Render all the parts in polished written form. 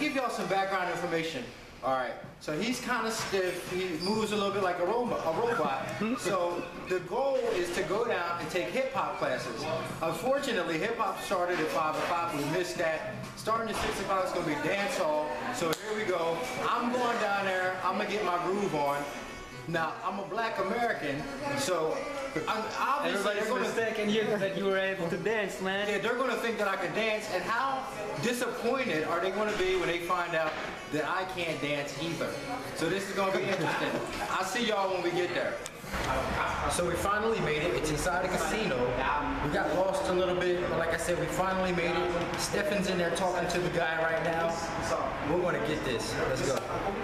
give y'all some background information. All right, so he's kind of stiff. He moves a little bit like a robot. So the goal is to go down and take hip hop classes. Unfortunately, hip hop started at 5 o'clock. We missed that. Starting at 6 o'clock, it's gonna be dance hall. So here we go. I'm going down there. I'm gonna get my groove on. Now, I'm a black American, so obviously they're going to think that you were able to dance, man. Yeah, they're going to think that I can dance, and how disappointed are they going to be when they find out that I can't dance either? So this is going to be interesting. I'll see y'all when we get there. So we finally made it. It's inside a casino. We got lost a little bit, but like I said, we finally made it. Stephan's in there talking to the guy right now. We're going to get this. Let's go.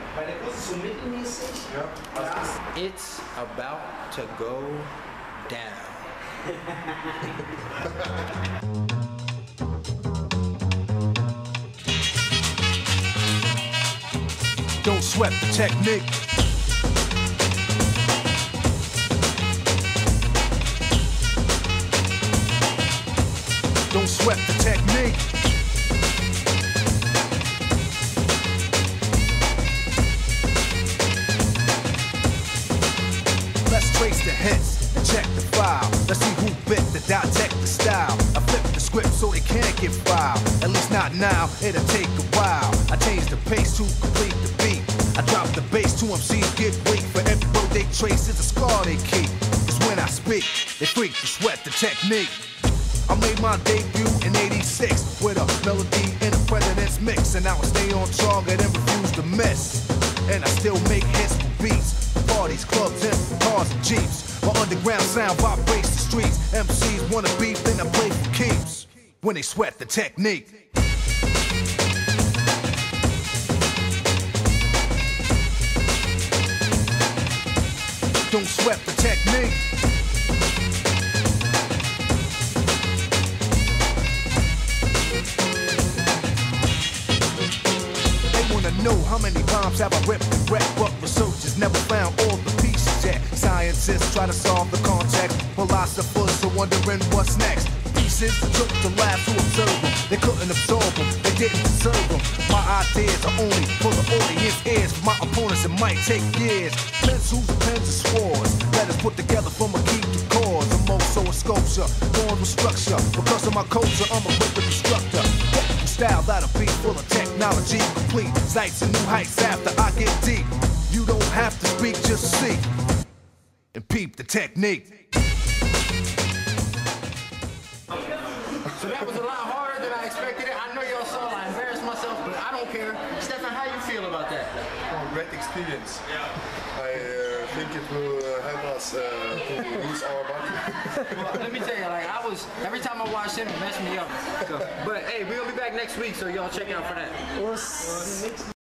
It's about to go down. Don't sweat the technique. Don't sweat the technique. Let's trace the hits and check the file. Let's see who bit the dissect the style. I flip the script so it can't get filed. At least not now, it'll take a while. I change the pace to complete the beat. I drop the bass to MCs get weak. For every road they trace is a scar they keep. Cause when I speak, they freak to sweat the technique. I made my debut in '86 with a melody in a president's mix, and now I stay on target and refuse to miss. And I still make hits for beats, parties, clubs, and cars and jeeps. My underground sound vibrates the streets. MCs wanna beef, then I play for keeps. When they sweat the technique. Don't sweat the technique. Know how many bombs have I ripped and wrecked, but researchers never found all the pieces yet. Scientists try to solve the context, philosophers are wondering what's next. Pieces took the labs to observe them, they couldn't absorb them, they didn't deserve them. My ideas are only for the audience ears, for my opponents it might take years. Pencils, pens, and swords, letters put together from a key to cause. I'm also a sculpture, born with structure. Because of my culture, I'm a rhythm instructor. Style that'll be full of technology, complete sights and new heights after I get deep. You don't have to speak, just see and peep the technique. So that was a lot harder than I expected it. I know y'all saw I embarrassed myself, but I don't care. Stephan, how you feel about that? Oh, great experience. I think it will help us to lose our body. Well, let me tell you, like every time I watch him, it messed me up. So, but hey, we're gonna be back next week, so y'all check out for that.